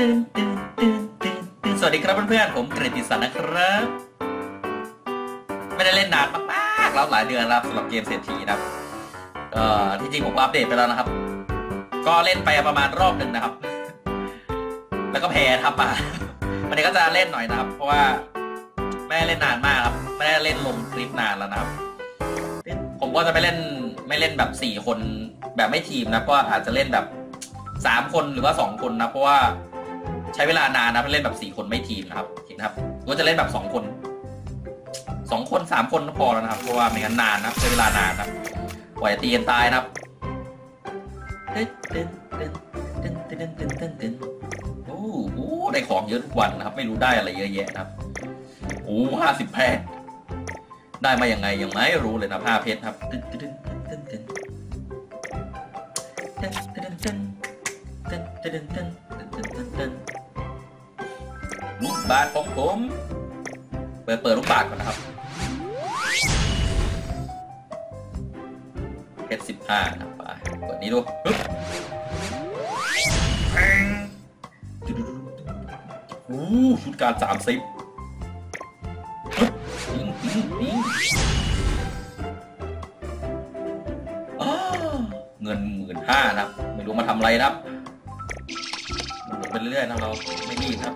สวัสดีครับเพื่อนๆผมกฤติสันนะครับไม่ได้เล่นนานมากๆแล้วหลายเดือนแล้วสำหรับเกมเศรษฐีนะครับที่จริงผมอัปเดตไปแล้วนะครับก็เล่นไปประมาณรอบหนึ่งนะครับแล้วก็แพ้ครับวันนี้ก็จะเล่นหน่อยนะครับเพราะว่าไม่ได้เล่นนานมากครับไม่ได้เล่นลงคลิปนานแล้วนะครับผมก็จะไม่เล่นแบบ4คนแบบไม่ทีมนะก็อาจจะเล่นแบบ3คนหรือว่า2คนนะเพราะว่าใช้เวลานานนะเล่นแบบ4คนไม่ทีมนะครับจริงนะครับก็จะเล่นแบบ2คน3คนก็พอแล้วนะครับเพราะว่าไม่งั้นนานนะใช้เวลานานนะกว่าจะตีกันตายนะครับโอ้โหได้ของเยอะทุกวันนะครับไม่รู้ได้อะไรเยอะแยะนะครับโอ้50 แพทได้มาอย่างไงยังไม่รู้เลยนะ5 เพชรครับลูกบาศก์ของผมเปิดลูกบาศก์ก่อนนะครับเพชร15นะไปเปิดนี้ดูชุดการ30เงิน15,000นะครับไม่รู้มาทำอะไรนะครับหมุนไปเรื่อยๆนะเราไม่รีบครับ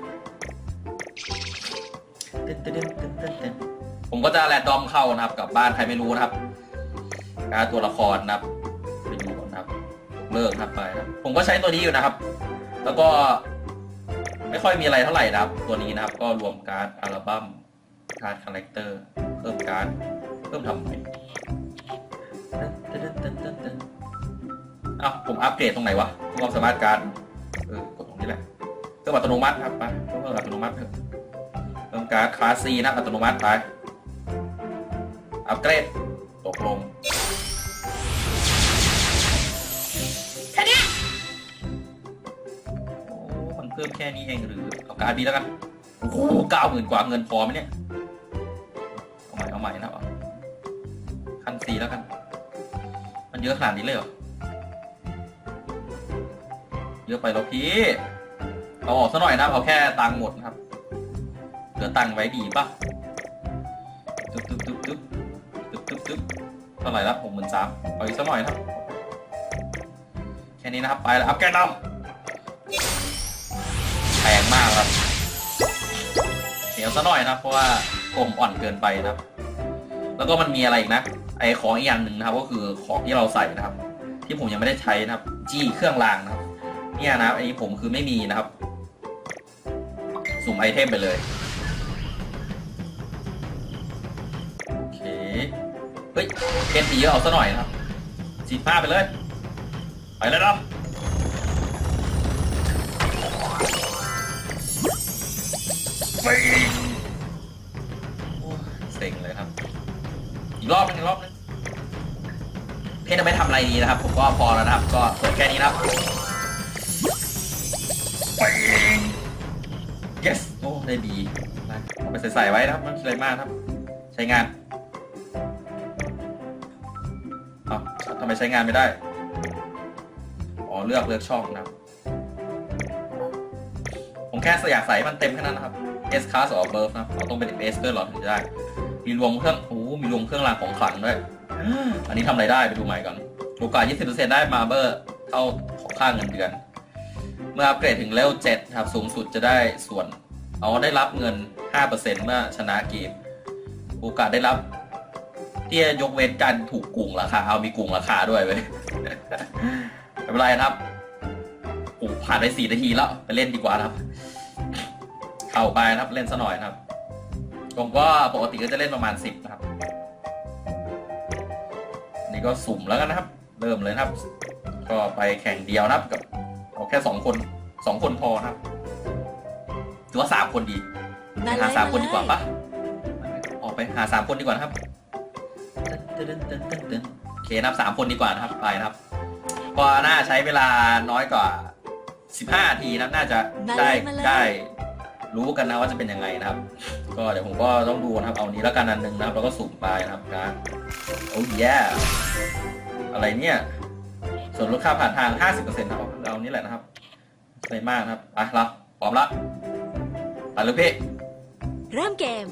ผมก็จะแรนดอมเข้านะครับกับบ้านใครไม่รู้นะครับการตัวละครนะครับไปดูก่อนนะครับเลิกครับไปนะผมก็ใช้ตัวนี้อยู่นะครับแล้วก็ไม่ค่อยมีอะไรเท่าไหร่นะครับตัวนี้นะครับก็รวมการ์ดอัลบั้มการ์ดคาแรคเตอร์เพิ่มการ์ดเพิ่มทำไมอ้าวผมอัปเกรดตรงไหนวะความสามารถการกดตรงนี้แหละเพิ่มอัตโนมัติครับไปเพิ่มอัตโนมัติเพิ่มการ์ดคลาสซีนะอัตโนมัติไปอัปเกรดตกลงแค่นี้โอ้มันเพิ่มแค่นี้เองหรือเอาการ์ดบีแล้วกันโอ้โห90,000 กว่าเงินพอไหมเนี่ยเอาใหม่นะขั้น4แล้วกันมันเยอะขนาดนี้เลยเหรอเยอะไปแล้วพี่เอาออกซะหน่อยนะเอาแค่ตังค์หมดนะครับเหลือตังค์ไว้ดีป่ะเท่าไหร่ละ63,000เอาอีกซะหน่อยครับแค่นี้นะครับไปแล้วอัพแกนเราแพงมากครับเหนียวซะหน่อยนะเพราะว่ากลมอ่อนเกินไปนะครับแล้วก็มันมีอะไรอีกนะไอของอีกอย่างหนึ่งนะครับก็คือของที่เราใส่นะครับที่ผมยังไม่ได้ใช้นะครับจี้เครื่องรางนะครับเนี่ยนะไอผมคือไม่มีนะครับสุ่มไอเทมไปเลยโอเคเฮ้ยเกมตีเยอะเอาซะหน่อยนะครับ45ไปเลยไปแล้วเนาะเซ็งเลยครับอีกรอบนึงเพชรจะไม่ทำอะไรดีนะครับผมก็พอแล้วนะครับก็เปิดแค่นี้นะครับyes โอ้ได้ดีนะเอาไปใส่ไว้นะครับไม่เป็นไรมากครับใช้งานทำไมใช้งานไม่ได้อ๋อเลือกช่องนะครับผมแค่อยากใส่มันเต็มแค่นั้นนะครับ S class หรือ Birth นะเราต้องเป็น S เกินหรอถึงจะได้มีรวมเครื่องมีรวมเครื่องรางของขลังด้วยอันนี้ทำอะไรได้ไปดูใหม่ก่อนโอกาส 20% ได้มาเบอร์เท่าของค่าเงินเดือนเมื่ออัปเกรดถึงเลเวล 7ครับสูงสุดจะได้ส่วนได้รับเงิน 5% เมื่อชนะเกมโอกาสได้รับที่จะยกเว้นการถูกกุ่งราคามีกุ่งราคาด้วยเว้ยไม่เป็นไรนะครับผ่านไป4 นาทีแล้วไปเล่นดีกว่าครับเข้าไปนะครับเล่นซะหน่อยนะครับผมก็ปกติก็จะเล่นประมาณ10นะครับนี่ก็สุ่มแล้วกันนะครับเริ่มเลยนะครับก็ไปแข่งเดียวนะครับกับเอาแค่2 คนพอนะครับหรือว่า3 คนดีหา3 คนดีกว่าปะออกไปหา3 คนดีกว่านะครับโอเคนับ3 คนดีกว่านะครับไปนะครับก็น่าใช้เวลาน้อยกว่า15 นาทีนะน่าจะได้รู้กันนะว่าจะเป็นยังไงนะครับก็เดี๋ยวผมก็ต้องดูนะครับเอานี้แล้วกันอันนึงนะครับแล้วก็สุ่มไปนะครับการโอ้ยอะไรเนี่ยส่วนลดค่าผ่านทาง 50% นะครับเอานี้แหละนะครับไม่มากนะครับไปเราพร้อมละไปเลยพี่เริ่มเกม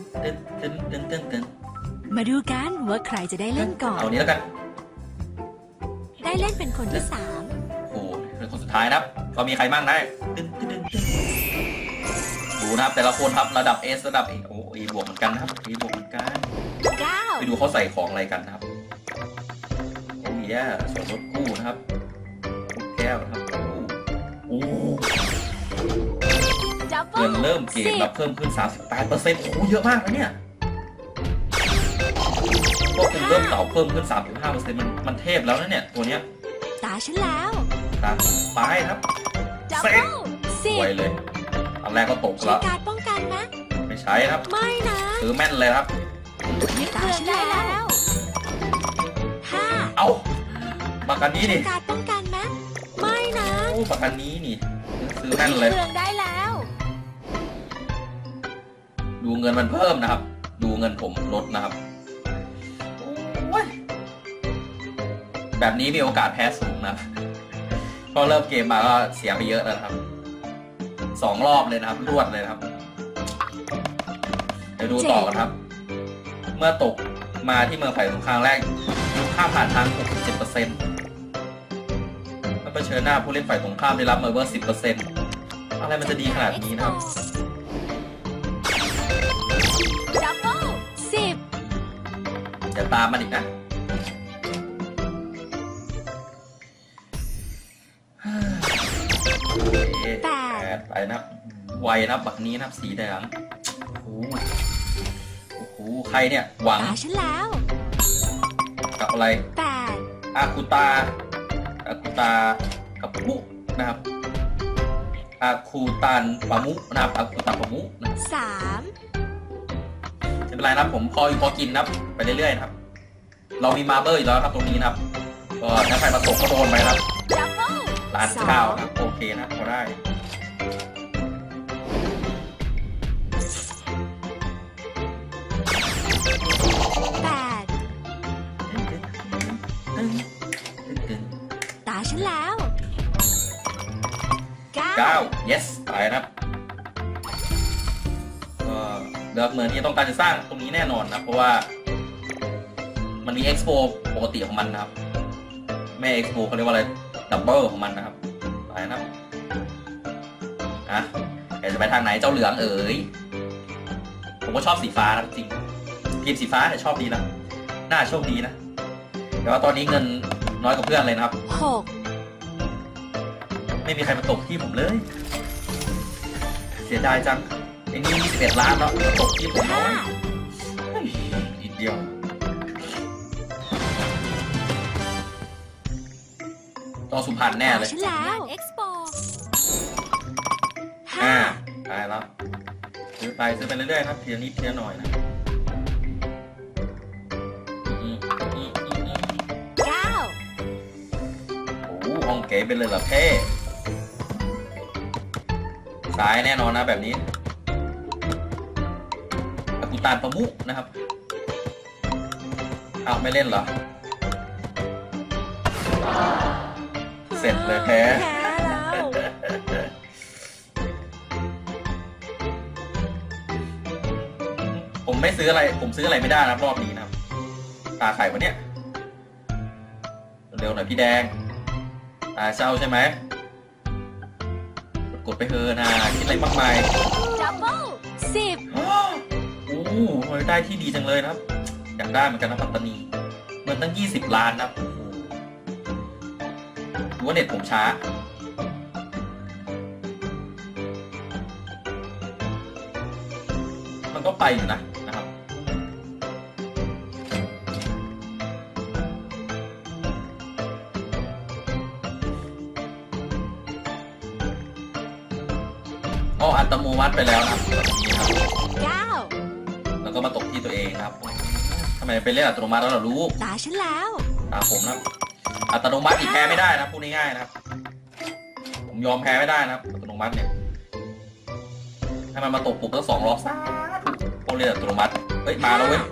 มาดูกันว่าใครจะได้เล่นก่อนเอานี้แล้วกันได้เล่นเป็นคนที่ 3โอ้เป็นคนสุดท้ายนะครับก็มีใครบ้างได้ดูนะครับแต่ละคนครับระดับ S ระดับ A โอ้E บวกเหมือนกันนะครับ E บวกเหมือนกันไปดูเขาใส่ของอะไรกันนะครับโอ้ยส่วนลดกู้นะครับแก้วนะครับโอ้เงินเริ่มเกมแบบเพิ่มขึ้น 38% โอ้เยอะมากนะเนี่ยพวกคุณเริ่มเต่าเพิ่มขึ้น 35% มันเทพแล้วนะเนี่ยตัวเนี้ยตาฉันแล้วตาไปครับเซ็ตสวยเลยอันแรกก็ตกแล้วการป้องกันนะไม่ใช้ครับไม่นะถือแม่นเลยครับตาฉันแล้วเอาปากกันนี้นี่การป้องกันนะไม่นะโอ้ปากกันนี้นี่ซื้อแม่นเลยได้แล้วดูเงินมันเพิ่มนะครับดูเงินผมลดนะครับแบบนี้มีโอกาสแพ้สูงนะพอเริ่มเกมมาก็เสียไปเยอะแล้วครับ2 รอบเลยนะครับรวดเลยครับเดี๋ยวดูต่อกันครับเมื่อตกมาที่เมืองไผ่สงครามแรกค่าผ่านทาง 67%แล้วเผชิญหน้าผู้เล่นฝ่ายตรงข้ามได้รับเมอร์เวอร์ 10% อะไรมันจะดีขนาดนี้นะครับอย่าตามมันอีกนะ8ไปนับไวนับบักนี้นับสีแดงโอ้โหใครเนี่ยหวังฉันแล้วกับอะไรอาคุตากับมุนะครับอาคูตันปามุนะครับอาคูตาปามุ3ไม่เป็นไรนะผมพออยู่พอกินนะไปเรื่อยๆนะครับเรามีมาเบอร์อยู่แล้วครับตรงนี้นะครับก็ถ้าใครมาตกก็โดนไปครับล้านเก้านะโอเคนะพอได้ตาฉันแล้ว 9 yes ตายนะครับเลือกเมืองที่ต้องการจะสร้างตรงนี้แน่นอนนะเพราะว่ามันมี expo ปกติของมันนะครับไม่ expo เขาเรียกว่าอะไรดับเบิลของมันนะครับไปนะครับจะไปทางไหนเจ้าเหลืองเอ๋ยผมก็ชอบสีฟ้านะจริงทีมสีฟ้าเนี่ยชอบดีนะน่าโชคดีนะแต่ว่าตอนนี้เงินน้อยกว่าเพื่อนเลยนะครับไม่มีใครมาตกที่ผมเลยเสียดายจังไอ้นี่21 ล้านเนาะตกที่ผมน้อยนิดเดียวต่อสุพรรณแน่เลยตายแล้วซื้อไปเรื่อยๆครับทีละนิดทีละหน่อยนะโอ้ห้องเก๋เป็นเลยเหรอเพ่สายแน่นอนนะแบบนี้อากุตานปะมุนะครับเอาไม่เล่นเหรอเสร็จเลยแพ้ผมไม่ซื้ออะไรผมซื้ออะไรไม่ได้นะรอบนี้นะครับตาไข่วะเนี่ยเร็วหน่อยพี่แดงตาเช่าใช่ไหมกดไปเถอะนะคิดอะไรมากมาย 10 โอ้โหได้ที่ดีจังเลยนะครับอยากได้เหมือนกันนะปัตตานีเงินตั้ง20 ล้านนะดูว่าเน็ตผมช้ามันก็ไปอยู่นะครับอัตโนมัติไปแล้วนะครับแล้วก็มาตกที่ตัวเองครับทำไมไปเล่นอัตโนมัติแล้วล่ะลูกตาฉันแล้วตาผมนะอัตโนมัติอีกแพ้ไม่ได้นะพูดง่ายๆนะครับผมยอมแพ้ไม่ได้นะครับอัตโนมัติเนี่ยให้มันมาตกปุกแล้ว2 รอบซะพวกเล่นอัตโนมัติเฮ้ยมาแล้วเว้ย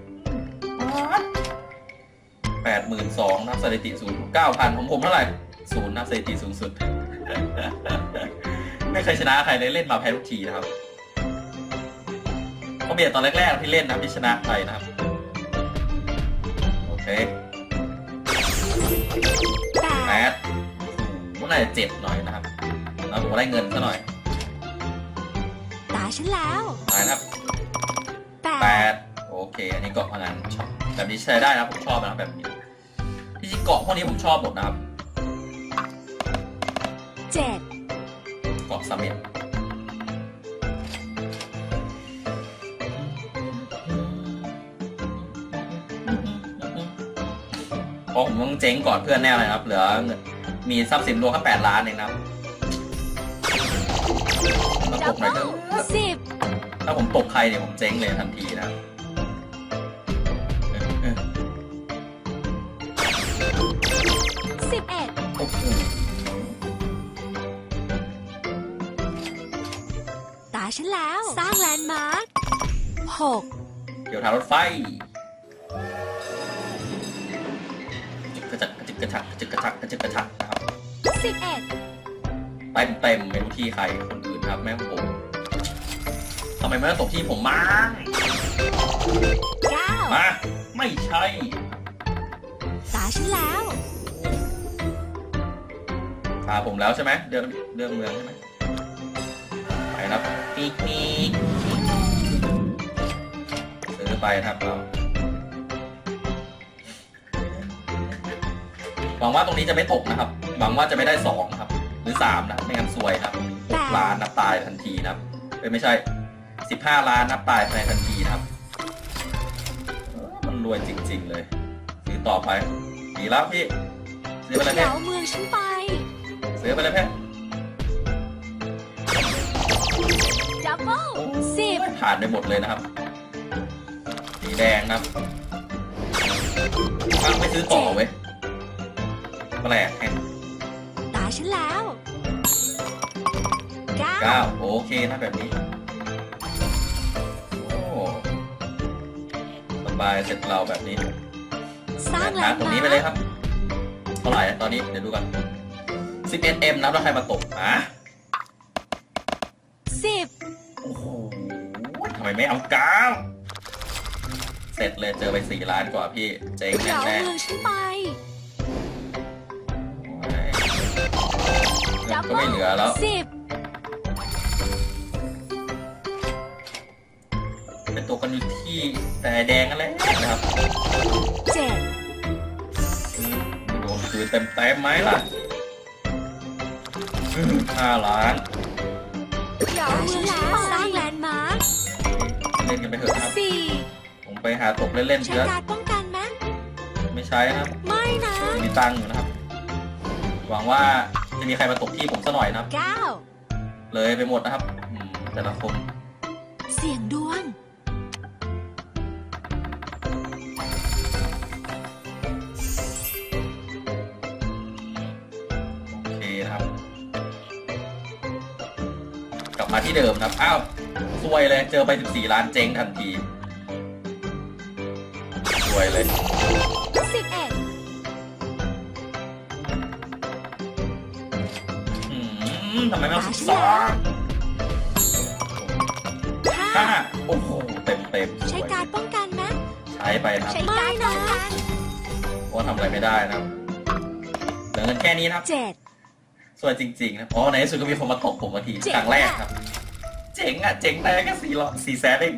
82,000นะสถิติ0 9,000ของผมเท่าไหร่ 0นะสถิติสูงสุด ไม่เคยชนะใครเลยเล่นมาแพ้ทุกทีนะครับเพราะเบียดตอนแรกๆที่เล่นนะที่ชนะไปนะครับโอเค8ก็น่าจะเจ็บหน่อยนะครับแล้วผมได้เงินซะหน่อยตาฉันแล้วไปครับ8โอเคอันนี้เกาะพนันแบบนี้ใช้ได้นะผมชอบนะครับแบบนี้ที่จริงเกาะพวกนี้ผมชอบหมดนะครับ 7 เกาะเสม็ดเพราะผมต้องเจ๊งก่อนเพื่อนแน่เลยครับเหลือมีทรัพย์สินรวมแค่8 ล้านเองนะครับมาตกหน่อยเถอะถ้าผมตกใครเนี่ยผมเจ๊งเลยทันทีนะ 11 โอ้โหตาฉันแล้วสร้างแลนด์มาร์ค6 เกี่ยวทางรถไฟกระจักกระจิกกระชักกระจิกกระชักกระจิกกระชักนะครับ 11 เต็มไม่รู้ที่ใครคนอื่นครับแม่ผมทำไมไม่ตกที่ผมมามาไม่ใช่ตาฉันแล้วตาผมแล้วใช่ไหมเรื่องเมืองใช่ไหมไปครับปีกซื้อไปครับเราหวังว่าตรงนี้จะไม่ตกนะครับหวังว่าจะไม่ได้2นะครับหรือ3นะไม่งั้นซวยครับ6 ล้านนับตายทันทีนะครับไม่ใช่15 ล้านนับตายภายในทันทีนะครับมันรวยจริงๆเลยซื้อต่อไปดีแล้วพี่ซื้อไปเลยเพ่เมืองฉันไปซื้อไปเลยเพ่ดับเบิ้ล10 ผ่านไปหมดเลยนะครับสีแดงนะครับไม่ซื้อต่อเว้ยอะไรอ่ะตาฉันแล้ว 9โอเคนะแบบนี้โอ้สบายเสร็จเราแบบนี้สร้างแลนด์มาร์คตรงนี้ไปเลยครับเท่าไหร่ตอนนี้เดี๋ยวดูกัน11M นะแล้วใครมาตก 10 โอ้โหทำไมไม่เอา9เสร็จเลยเจอไป4 ล้านกว่าพี่เจ๊งแน่แน่เมืองฉันไปก็ไม่เหลือแล้วเป็นตัวกันอยู่ที่แต่แดงกันเลยนะครับ 7 โดนคือเต็มไหมล่ะ5 ล้านฉันแล้วสร้างแลนด์มาร์คเล่นกันไปเถอะครับผมไปหาตกเล่นๆใช้การป้องกันไหมไม่ใช้นะครับไม่นะมีตังค์อยู่นะครับหวังว่าจะมีใครมาตกที่ผมซะหน่อยนะครับเลยไปหมดนะครับแต่ละคนเสี่ยงดวงโอเคครับกลับมาที่เดิมครับอ้าวซวยเลยเจอไป14 ล้านเจ๊งทันทีซวยเลยทำไมไม่เอา12โอ้โหเต็มใช้การป้องกันไหมใช้ไปครับใช้การป้องกันเพราะทำอะไรไม่ได้นะครับเหลือเงินแค่นี้นะครับสวยจริงๆนะเพราะในที่สุดก็มีคนมาตกผมมาทีครั้งแรกครับเจ๋งแต่แค่4 แสนเอง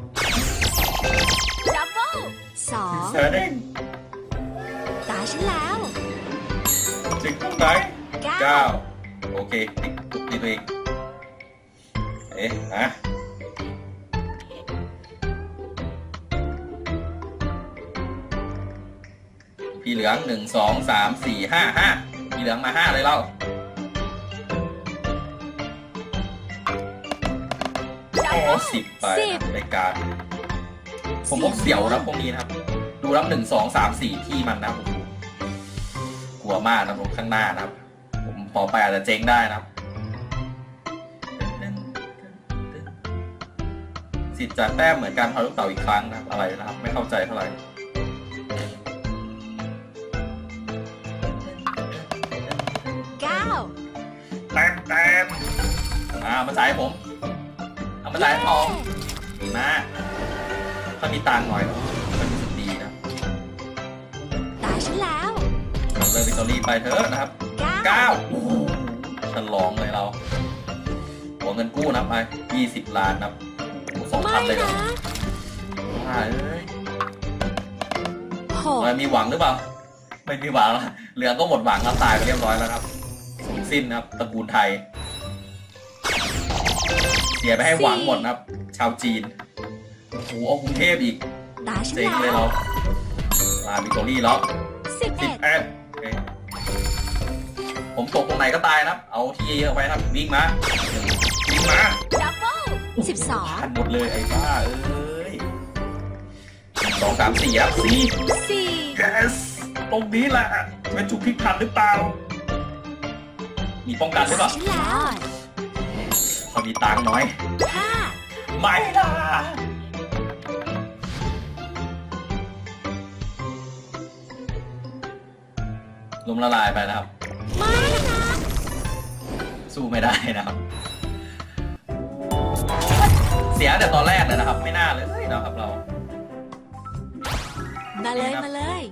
ดับเบิ้ล2 แสนเองตาฉันแล้วจริงตรงไหน9โอเคตีตัวเองพี่เหลือง1 2 3 4 5พี่เหลืองมา5เลยเราโอ้10ไปในการผมก็เสียวนะพวกนี้นะครับดูแล้ว1 2 3 4ที่มันนะผมกลัวมากนะผมข้างหน้านะครับผมพอไปอาจจะเจ๊งได้นะครับสิทธิ์จากแต้มเหมือนการทอยลูกเต๋าอีกครั้งนะครับอะไรนะครับไม่เข้าใจเท่าไหร่แต่มาจ่ายผมเอามาจ่ายของนะถ้ามีตังค์หน่อยก็รู้สึกดีนะตาฉันแล้วเริ่มวิกตอรี่ไปเถอะนะครับ9ฉลองเลยเราหัวเงินกู้นะไป20 ล้านนะ2,000เลยเหรอเอ้ยมีหวังหรือเปล่าไม่มีหวังแล้วเหลือก็หมดหวังแล้วตายไปเรียบร้อยแล้วครับสูญสิ้นนะครับตระกูลไทยเสียไปให้หวังหมดนะครับชาวจีนโอ้โหเอากรุงเทพอีกเจ๊งเลยเราลาวิกตอรี่แล้ว11ผมตกตรงไหนก็ตายนะเอาที่เยอะไปครับวิ่งมาดับเบิ้ล12 ทันหมดเลยไอ้บ้าเอ้ย2 3 4ครับ4 yes ตรงนี้แหละเป็นจุดพลิกผันหรือเปล่ามีป้องกันหรือเปล่าพอมีตังค์น้อยไม่ล่ะลมละลายไปนะครับไม่นะสู้ไม่ได้นะครับเสียแต่ตอนแรกเลยนะครับไม่น่าเลยนะครับเรามาเลย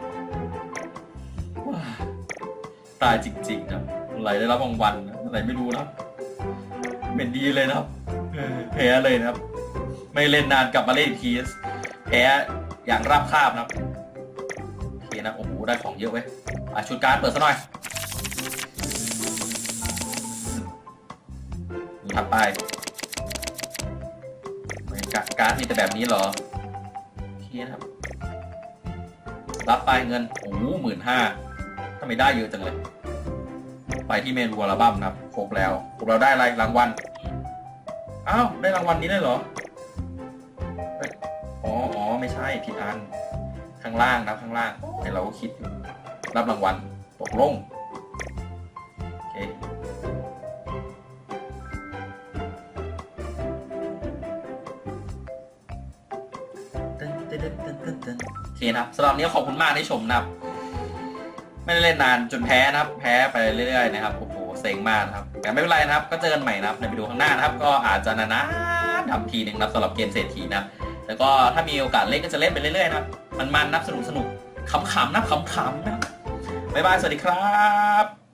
ตายจริงๆครับอะไรได้รับรางวัลอะไรไม่รู้นะเป็นดีเลยนะครับแพ้เลยนะครับไม่เล่นนานกลับมาเล่นอีกทีแพ้อย่างราบคาบนะครับโอเคนะโอ้โหได้ของเยอะเว้ยชุดการ์ดเปิดซะหน่อยถัดไปการ์ดมีแต่แบบนี้เหรอโอเคนะครับรับไปเงินโอ้โห15,000ทำไมได้เยอะจังเลยไปที่เมนูอัลบั้มนะครับครบแล้วเราได้อะไรรางวัลอ้าวได้รางวัลนี้ได้เหรออ๋อไม่ใช่ผิดอันข้างล่างนะข้างล่างเราก็คิดรับรางวัลตกลงโอเคโอเคนะครับสำหรับนี้ขอบคุณมากที่ชมนะครับไม่ได้เล่นนานจนแพ้นะครับแพ้ไปเรื่อยๆนะครับโอ้โหเซ็งมากนะครับแต่ไม่เป็นไรนะครับก็เจอกันใหม่นะครับในวิดีโอข้างหน้านะครับก็อาจจะนานๆทำทีหนึ่งนะสำหรับเกมเศรษฐีนะแล้วก็ถ้ามีโอกาสเล่นก็จะเล่นไปเรื่อยๆนะครับมันนับสนุกขำๆนะขำๆนะบ๊ายบายสวัสดีครับ